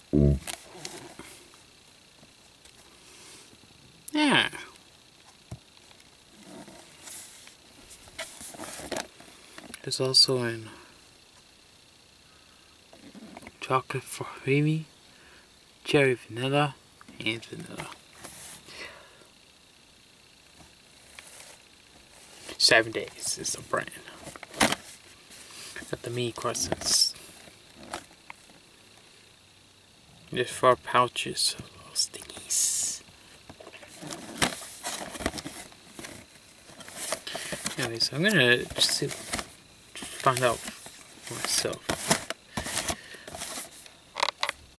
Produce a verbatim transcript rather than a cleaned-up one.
Yeah. There's also an chocolate for creamy, cherry vanilla, and vanilla. Seven days is the brand. Got the Mini Croissants. There's four pouches of little stickies. Anyways, I'm gonna just find out for myself.